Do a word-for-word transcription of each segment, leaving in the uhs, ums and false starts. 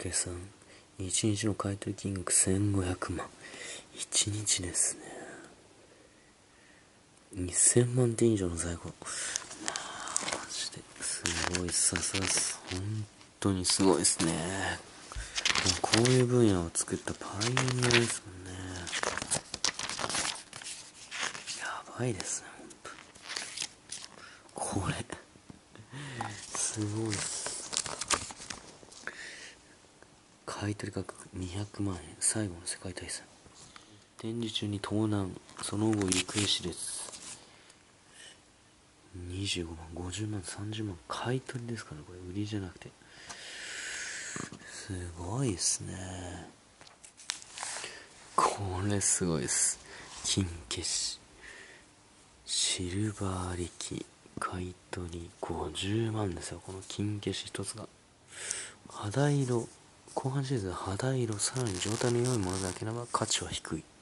計算。いちにちの買取金額せんごひゃくまん。いちにちですね。にせんまんてん以上の在庫。まあマジですごい。さすがです。本当にすごいですね。こういう分野を作ったパイオニアですもんね。やばいですね、本当。これすごいです。買い取り価格にひゃくまんえん。最後の世界大戦。展示中に盗難、その後行方知れず。にじゅうごまん、ごじゅうまん、さんじゅうまん。買い取りですからね、これ売りじゃなくて。すごいですね。これすごいです。金消しシルバー力買い取りごじゅうまんですよ。この金消し一つが肌色、後半シーズン肌色、さらに状態の良いものだけなら価値は低い。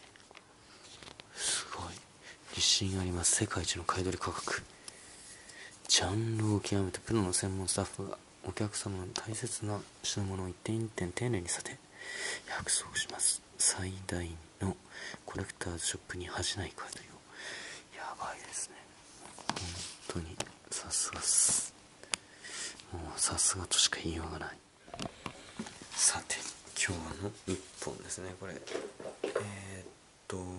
すごい自信あります。世界一の買い取り価格。ジャンルを極めたプロの専門スタッフがお客様の大切な品物を一点一点丁寧に査定、約束します。最大のコレクターズショップに恥じない買い取りを。やばいですね、本当に。さすがっす。もうさすがとしか言いようがない。さて今日の一本ですね。これえー、っとなん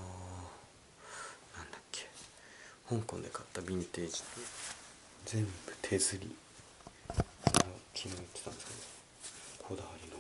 だっけ、香港で買ったヴィンテージ、全部手刷り、昨日言ってたんですけど、こだわりの